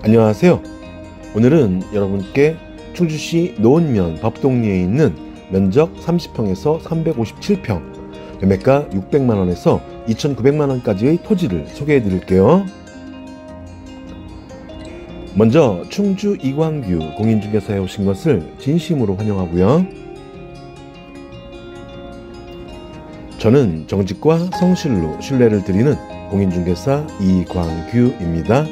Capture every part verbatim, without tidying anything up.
안녕하세요. 오늘은 여러분께 충주시 노은면 법동리에 있는 면적 삼십 평에서 삼백오십칠 평, 매매가 육백만 원에서 이천구백만 원까지의 토지를 소개해 드릴게요. 먼저 충주 이광규 공인중개사에 오신 것을 진심으로 환영하고요. 저는 정직과 성실로 신뢰를 드리는 공인중개사 이광규입니다.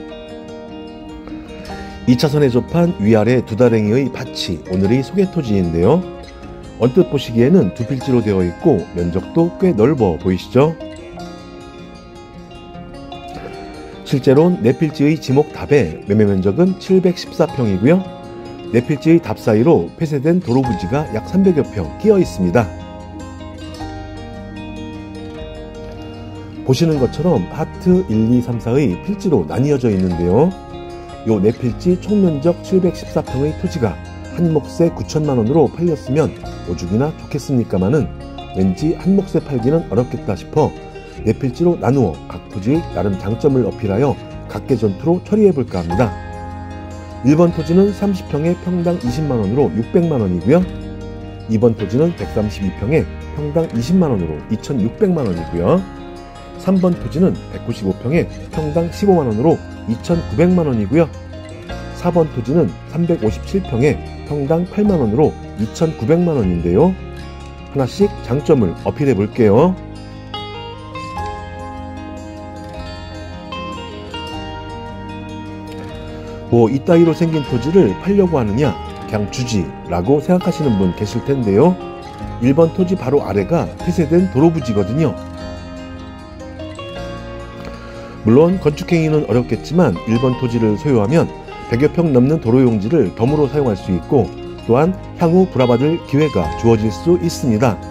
이 차선에 접한 위아래 두 다랭이의 밭이 오늘의 소개토지인데요. 언뜻 보시기에는 두 필지로 되어 있고 면적도 꽤 넓어 보이시죠? 실제로는 네 필지의 지목답에 매매 면적은 칠백십사 평이고요. 네 필지의 답 사이로 폐쇄된 도로 부지가 약 삼백여 평 끼어 있습니다. 보시는 것처럼 하트 일, 이, 삼, 사의 필지로 나뉘어져 있는데요. 요 네 필지 총면적 칠백십사 평의 토지가 한 몫에 구천만 원으로 팔렸으면 오죽이나 좋겠습니까마는 왠지 한 몫에 팔기는 어렵겠다 싶어 네 필지로 나누어 각 토지의 나름 장점을 어필하여 각계전투로 처리해볼까 합니다. 일 번 토지는 삼십 평에 평당 이십만 원으로 육백만 원이고요. 이 번 토지는 백삼십이 평에 평당 이십만 원으로 이천육백만 원이고요. 삼 번 토지는 백구십오 평에 평당 십오만 원으로 이천구백만 원이고요. 사 번 토지는 삼백오십칠 평에 평당 팔만 원으로 이천구백만 원인데요. 하나씩 장점을 어필해 볼게요. 뭐 이따위로 생긴 토지를 팔려고 하느냐, 그냥 주지라고 생각하시는 분 계실 텐데요. 일 번 토지 바로 아래가 폐쇄된 도로부지거든요. 물론 건축행위는 어렵겠지만 일 번 토지를 소유하면 백여 평 넘는 도로용지를 덤으로 사용할 수 있고 또한 향후 불화받을 기회가 주어질 수 있습니다.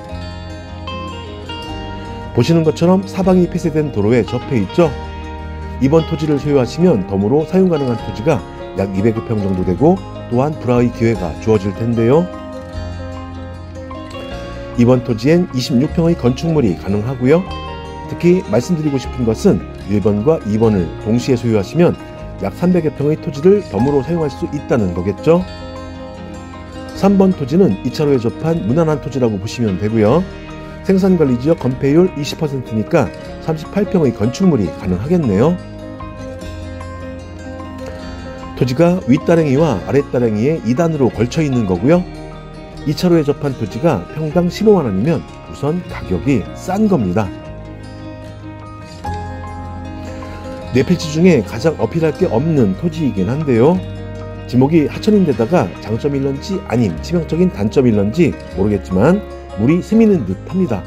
보시는 것처럼 사방이 폐쇄된 도로에 접해 있죠. 이 번 토지를 소유하시면 덤으로 사용 가능한 토지가 약 이백여 평 정도 되고 또한 불화의 기회가 주어질 텐데요. 이 번 토지엔 이십육 평의 건축물이 가능하고요. 특히 말씀드리고 싶은 것은 일 번과 이 번을 동시에 소유하시면 약 삼백여 평의 토지를 덤으로 사용할 수 있다는 거겠죠. 삼 번 토지는 이 차로에 접한 무난한 토지라고 보시면 되고요. 생산관리지역 건폐율 이십 퍼센트니까 삼십팔 평의 건축물이 가능하겠네요. 토지가 윗다랭이와 아랫다랭이에 이 단으로 걸쳐 있는 거고요. 이 차로에 접한 토지가 평당 십오만 원이면 우선 가격이 싼 겁니다. 네 필지 중에 가장 어필할 게 없는 토지이긴 한데요. 지목이 하천인데다가 장점일런지 아님 치명적인 단점일런지 모르겠지만 물이 스미는 듯 합니다.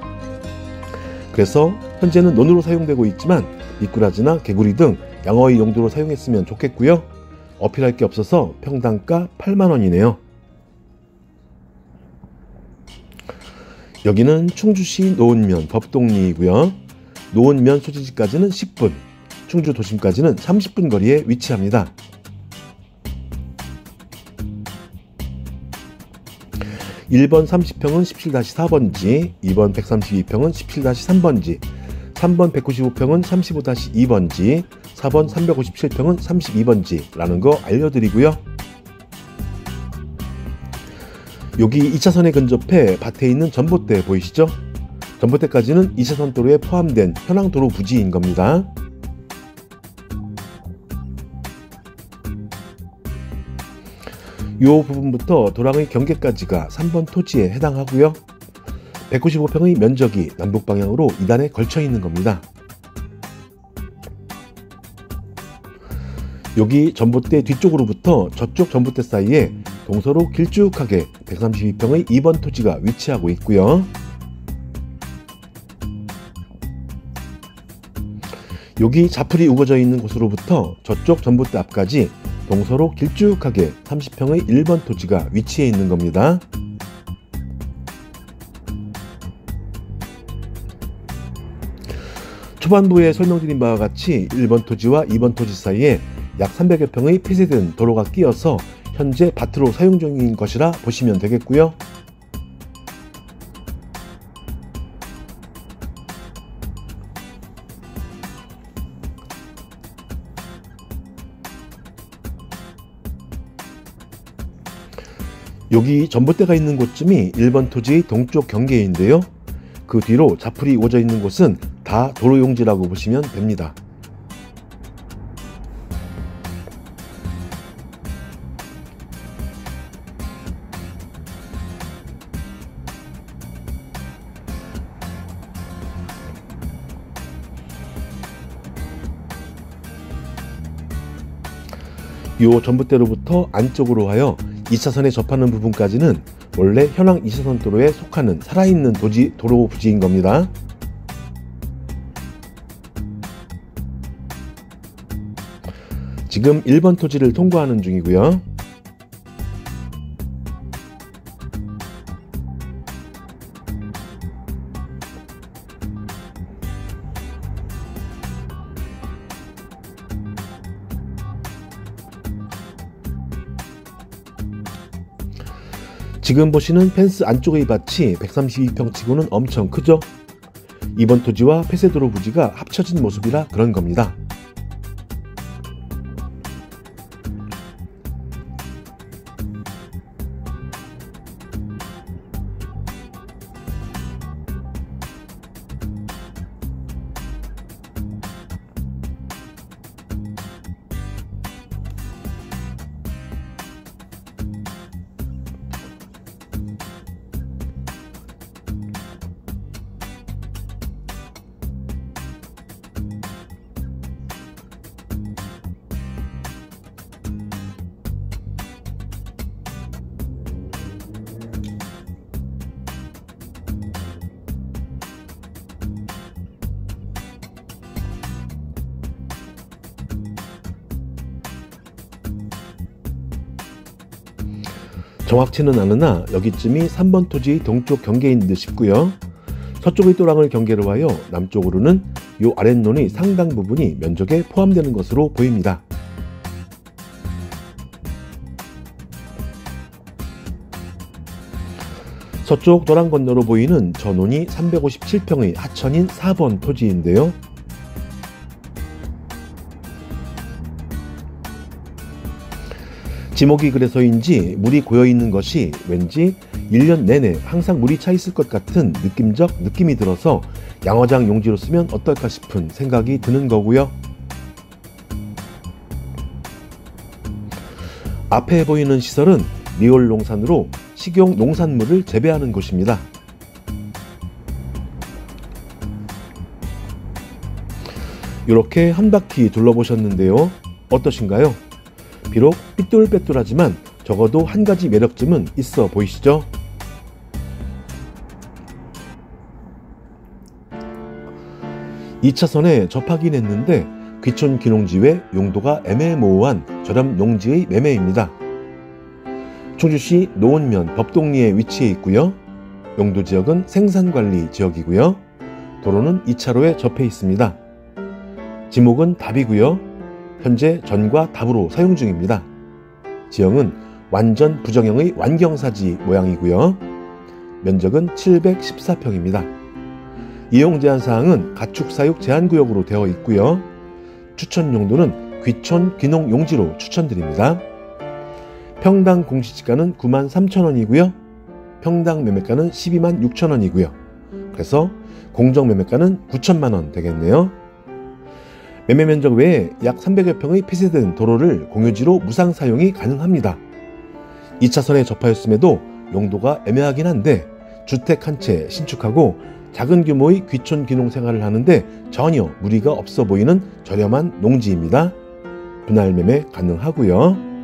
그래서 현재는 논으로 사용되고 있지만 미꾸라지나 개구리 등 양어의 용도로 사용했으면 좋겠고요. 어필할 게 없어서 평당가 팔만 원이네요. 여기는 충주시 노은면 법동리이고요. 노은면 소재지까지는 십 분, 충주 도심까지는 삼십 분 거리에 위치합니다. 일 번 삼십 평은 십칠 사 번지, 이 번 백삼십이 평은 십칠 삼 번지, 삼 번 백구십오 평은 삼십오 이 번지, 사 번 삼백오십칠 평은 삼십이 번지라는 거 알려드리고요. 여기 이 차선에 근접해 밭에 있는 전봇대 보이시죠? 전봇대까지는 이 차선 도로에 포함된 현황도로 부지인 겁니다. 이 부분부터 도랑의 경계까지가 삼 번 토지에 해당하고요. 백구십오 평의 면적이 남북방향으로 이 단에 걸쳐 있는 겁니다. 여기 전봇대 뒤쪽으로부터 저쪽 전봇대 사이에 동서로 길쭉하게 백삼십이 평의 이 번 토지가 위치하고 있고요. 여기 자풀이 우거져 있는 곳으로부터 저쪽 전봇대 앞까지 동서로 길쭉하게 삼십 평의 일 번 토지가 위치해 있는 겁니다. 초반부에 설명드린 바와 같이 일 번 토지와 이 번 토지 사이에 약 삼백여 평의 폐쇄된 도로가 끼어서 현재 밭으로 사용 중인 것이라 보시면 되겠고요. 여기 전봇대가 있는 곳쯤이 일 번 토지의 동쪽 경계인데요. 그 뒤로 자풀이 우거져 있는 곳은 다 도로용지라고 보시면 됩니다. 이 전봇대로부터 안쪽으로 하여 이 차선에 접하는 부분까지는 원래 현황 이 차선 도로에 속하는 살아있는 도지, 도로 부지인 겁니다. 지금 일 번 토지를 통과하는 중이고요. 지금 보시는 펜스 안쪽의 밭이 백삼십이 평 치고는 엄청 크죠? 이번 토지와 폐쇄도로 부지가 합쳐진 모습이라 그런 겁니다. 정확치는 않으나 여기쯤이 삼 번 토지의 동쪽 경계인 듯 싶고요. 서쪽의 또랑을 경계로 하여 남쪽으로는 이 아랫론의 상당 부분이 면적에 포함되는 것으로 보입니다. 서쪽 도랑 건너로 보이는 저 논이 삼백오십칠 평의 하천인 사 번 토지인데요. 지목이 그래서인지 물이 고여있는 것이 왠지 일 년 내내 항상 물이 차 있을 것 같은 느낌적 느낌이 들어서 양어장 용지로 쓰면 어떨까 싶은 생각이 드는 거고요. 앞에 보이는 시설은 리올 농산으로 식용 농산물을 재배하는 곳입니다. 이렇게 한 바퀴 둘러보셨는데요. 어떠신가요? 비록 삐뚤빼뚤하지만 적어도 한 가지 매력점은 있어 보이시죠? 이 차선에 접하긴 했는데 귀촌 귀농지 외 용도가 애매모호한 저렴 농지의 매매입니다. 충주시 노원면 법동리에 위치해 있고요. 용도지역은 생산관리 지역이고요. 도로는 이 차로에 접해 있습니다. 지목은 답이고요. 현재 전과 답으로 사용 중입니다. 지형은 완전 부정형의 완경사지 모양이고요. 면적은 칠백십사 평입니다. 이용 제한 사항은 가축 사육 제한구역으로 되어 있고요. 추천 용도는 귀촌 귀농 용지로 추천드립니다. 평당 공시지가는 구만 삼천 원이고요. 평당 매매가는 십이만 육천 원이고요. 그래서 공정 매매가는 구천만 원 되겠네요. 매매 면적 외에 약 삼백여 평의 폐쇄된 도로를 공유지로 무상 사용이 가능합니다. 이 차선에 접하였음에도 용도가 애매하긴 한데 주택 한 채 신축하고 작은 규모의 귀촌 귀농 생활을 하는데 전혀 무리가 없어 보이는 저렴한 농지입니다. 분할 매매 가능하고요.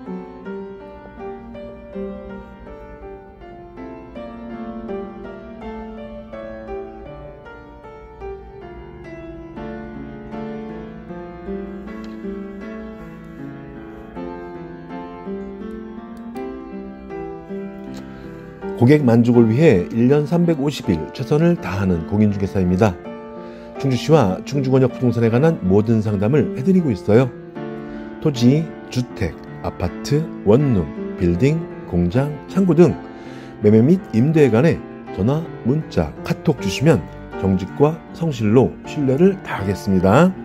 고객 만족을 위해 일 년 삼백오십 일 최선을 다하는 공인중개사입니다. 충주시와 충주권역 부동산에 관한 모든 상담을 해드리고 있어요. 토지, 주택, 아파트, 원룸, 빌딩, 공장, 창고 등 매매 및 임대에 관해 전화, 문자, 카톡 주시면 정직과 성실로 신뢰를 다하겠습니다.